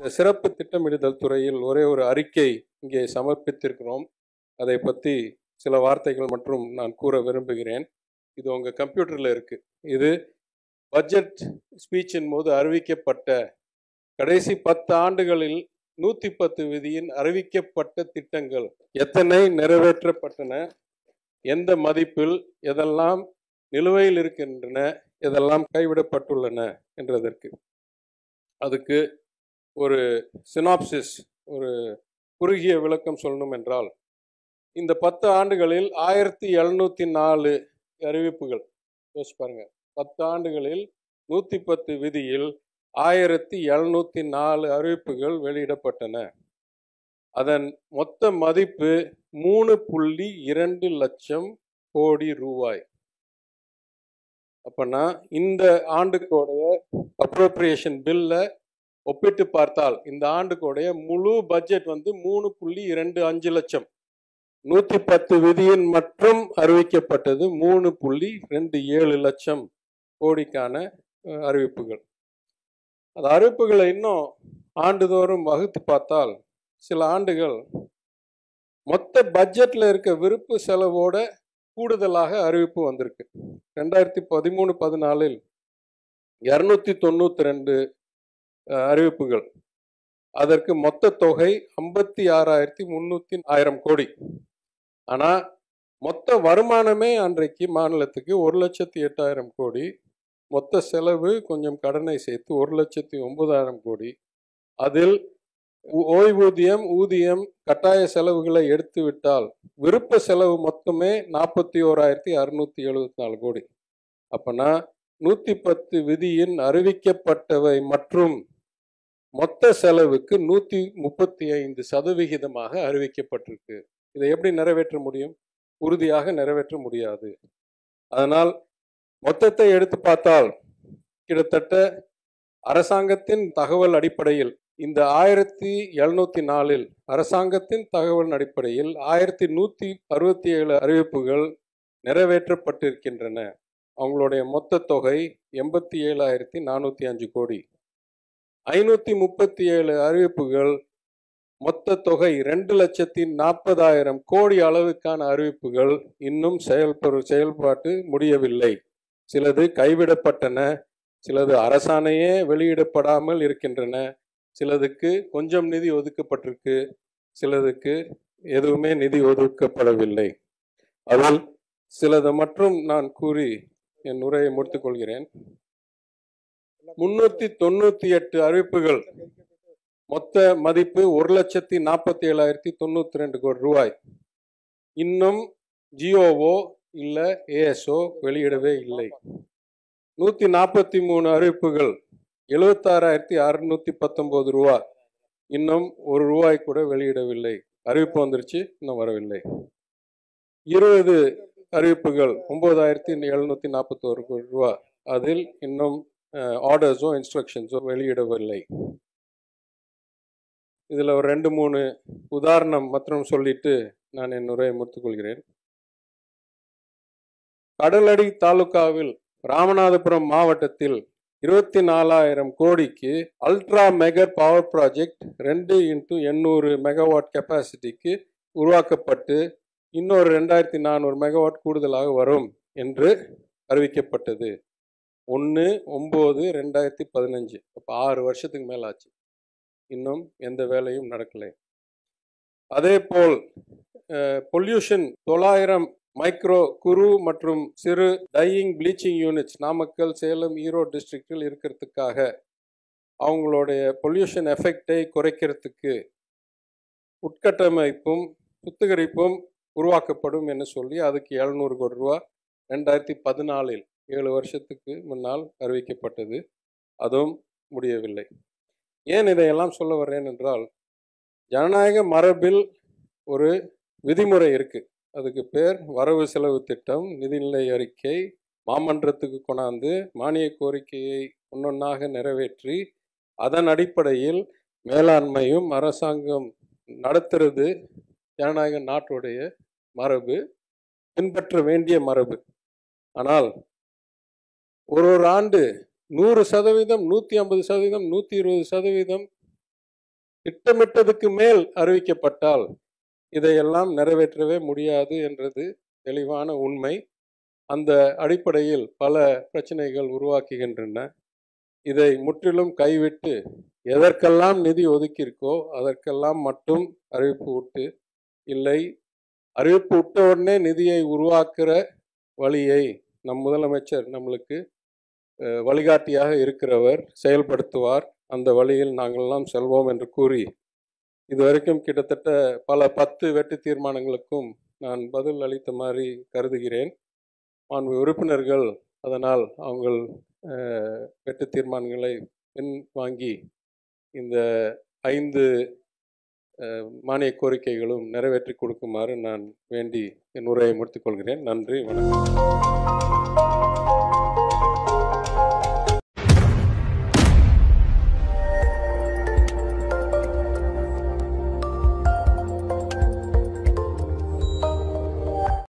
இந்த சிறப்பு திட்டமிடுதல் துறையில் ஒரே ஒரு அறிக்கை இங்கே சமர்ப்பித்திருக்கிறோம். அதை பற்றி சில வார்த்தைகள் மற்றும் நான் கூற விரும்புகிறேன். இது உங்கள் கம்ப்யூட்டரில் இருக்குது. இது பட்ஜெட் ஸ்பீச்சின் போது அறிவிக்கப்பட்ட கடைசி 10 ஆண்டுகளில் 110 விதியின் அறிவிக்கப்பட்ட திட்டங்கள் எத்தனை நிறைவேற்றப்பட்டன, எந்த மதிப்பில், எதெல்லாம் நிலுவையில் இருக்கின்றன, எதெல்லாம் கைவிடப்பட்டுள்ளன என்றதற்கு அதுக்கு ஒரு சினாப்சிஸ், ஒரு குறுகிய விளக்கம் சொல்லணும் என்றால், இந்த 10 ஆண்டுகளில் 1704 அறிவிப்புகள். யோசிச்சு பாருங்க, 10 ஆண்டுகளில் 110 விதியில் 1704 அறிவிப்புகள் வெளியிடப்பட்டன. அதன் மொத்த மதிப்பு 3.2 லட்சம் கோடி ரூபாய். அப்பனா இந்த ஆண்டுக்குடைய அப்ரோப்ரியேஷன் பில்ல ஒப்பிட்டு பார்த்தால் இந்த ஆண்டுக்குடைய முழு பட்ஜெட் 3.25 லட்சம். 110 விதியின் மற்றும் அறிவிக்கப்பட்டது 3.27 லட்சம் கோடிக்கான அறிவிப்புகள். அந்த அறிவிப்புகளை இன்னும் ஆண்டுதோறும் வகுத்து பார்த்தால் சில ஆண்டுகள் மொத்த பட்ஜெட்ல இருக்க விருப்பு செலவோட கூடுதலாக அறிவிப்பு வந்திருக்கு. 2013-14 292 அறிவிப்புகள். அதற்கு மொத்த தொகை 56,300 கோடி. ஆனால் மொத்த வருமானமே அன்றைக்கு மாநிலத்துக்கு 1,08,000 கோடி. மொத்த செலவு கொஞ்சம் கடனை சேர்த்து 1,09,000 கோடி. அதில் ஓய்வூதியம், ஊதியம், கட்டாய செலவுகளை எடுத்து விட்டால் விருப்ப செலவு மொத்தமே 41,674 கோடி. அப்பனா 110 விதியின் அறிவிக்கப்பட்டவை மற்றும் மொத்த செலவுக்கு 135% அறிவிக்கப்பட்டிருக்கு. இதை எப்படி நிறைவேற்ற முடியும்? உறுதியாக நிறைவேற்ற முடியாது. அதனால் மொத்தத்தை எடுத்து பார்த்தால் கிட்டத்தட்ட அரசாங்கத்தின் தகவல் அடிப்படையில் இந்த 1704 அரசாங்கத்தின் தகவல் அடிப்படையில் 1167 அறிவிப்புகள் நிறைவேற்றப்பட்டிருக்கின்றன. அவங்களுடைய மொத்த தொகை 87,405 கோடி. 537 அறிவிப்புகள், மொத்த தொகை 2,40,000 கோடி அளவுக்கான அறிவிப்புகள் இன்னும் செயல்பாட்டு முடியவில்லை. சிலது கைவிடப்பட்டன, சிலது அரசாணையே வெளியிடப்படாமல் இருக்கின்றன, சிலதுக்கு கொஞ்சம் நிதி ஒதுக்கப்பட்டிருக்கு, சிலதுக்கு எதுவுமே நிதி ஒதுக்கப்படவில்லை. அதில் சிலது மற்றும் நான் கூறி என் உரையை முடித்துக் கொள்கிறேன். 398 அறிவிப்புகள், மொத்த மதிப்பு 1,47,092 கோடி ரூபாய். இன்னும் ஜிஓஓ இல்ல ஏஎஸ்ஓ வெளியிடவே இல்லை. 143 அறிவிப்புகள், 76,619 ரூபாய். இன்னும் ₹1 கூட வெளியிடவில்லை. அறிவிப்பு வந்துருச்சு, இன்னும் வரவில்லை. 20 அறிவிப்புகள், 9,741 கோடி ரூபாய். அதில் இன்னும் ஆர்டர்ஸோ இன்ஸ்ட்ரக்ஷன்ஸோ வெளியிடவில்லை. இதில் ஒரு 2-3 உதாரணம் மற்றும் சொல்லிட்டு நான் என் உரையை முடித்துக்கொள்கிறேன். கடலடி தாலுகாவில் ராமநாதபுரம் மாவட்டத்தில் 24,000 கோடிக்கு ultra mega power project 2x800 megawatt கெப்பாசிட்டிக்கு உருவாக்கப்பட்டு இன்னொரு 2,400 மெகாவாட் கூடுதலாக வரும் என்று அறிவிக்கப்பட்டது. 1/9/2015. அப்போ 6 வருஷத்துக்கு மேல ஆச்சு. இன்னும் எந்த வேலையும் நடக்கலை. அதே போல் பொல்யூஷன் 900 மைக்ரோ, குறு மற்றும் சிறு dyeing bleaching units Namakkal, Salem, Erode டிஸ்ட்ரிக்டில் இருக்கிறதுக்காக அவங்களுடைய பொல்யூஷன் எஃபெக்டை குறைக்கிறதுக்கு உட்கட்டமைப்பும் சுத்திகரிப்பும் உருவாக்கப்படும் என்று சொல்லி அதுக்கு 700 கோடி ரூபா 2014 7 வருஷத்துக்கு முன்னால் அறிவிக்கப்பட்டது. அதுவும் முடியவில்லை. ஏன் இதையெல்லாம் சொல்ல வர்றேன் என்றால், ஜனநாயக மரபில் ஒரு விதிமுறை இருக்கு. அதுக்கு பேர் வரவு செலவு திட்டம், நிதிநிலை அறிக்கை, மாமன்றத்துக்கு கொண்டாந்து மானிய கோரிக்கையை ஒன்னொன்னாக நிறைவேற்றி அதன் அடிப்படையில் மேலாண்மையும் அரசாங்கம் நடத்துறது ஜனநாயக நாட்டுடைய மரபு, பின்பற்ற வேண்டிய மரபு. ஆனால் ஒரு ஆண்டு 100%, 150%, 120% திட்டமிட்டதுக்கு மேல் அறிவிக்கப்பட்டால் இதையெல்லாம் நிறைவேற்றவே முடியாது என்றது தெளிவான உண்மை. அந்த அடிப்படையில் பல பிரச்சனைகள் உருவாக்குகின்றன. இதை முற்றிலும் கைவிட்டு எதற்கெல்லாம் நிதி ஒதுக்கியிருக்கோ அதற்கெல்லாம் மட்டும் அறிவிப்பு விட்டு, இல்லை அறிவிப்பு விட்ட உடனே நிதியை உருவாக்குற வழியை நம் முதலமைச்சர் நம்மளுக்கு வழிகாட்டியாக இருக்கிறவர் செயல்படுத்துவார், அந்த வழியில் நாங்கள்லாம் செல்வோம் என்று கூறி, இதுவரைக்கும் கிட்டத்தட்ட பல 10 வெட்டு தீர்மானங்களுக்கும் நான் பதில் அளித்த மாதிரி கருதுகிறேன். மாண்பு உறுப்பினர்கள் அதனால் அவங்கள் வெட்டு தீர்மானங்களை பின் வாங்கி இந்த 5 மானிய கோரிக்கைகளும் நிறைவேற்றி கொடுக்குமாறு நான் வேண்டி என் உரையை முடித்துக் கொள்கிறேன். நன்றி, வணக்கம்.